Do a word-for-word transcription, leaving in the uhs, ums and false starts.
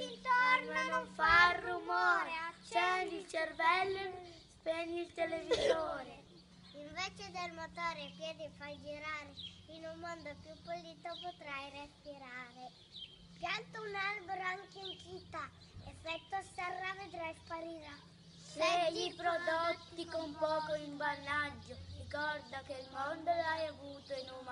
intorno e non far rumore, accendi il cervello e spegni il televisore. Invece del motore i piedi fai girare, in un mondo più pulito potrai respirare. Pianta un albero anche in città, effetto serra vedrai sparirà. Scegli prodotti con poco imbannaggio, ricorda che il mondo l'hai avuto in un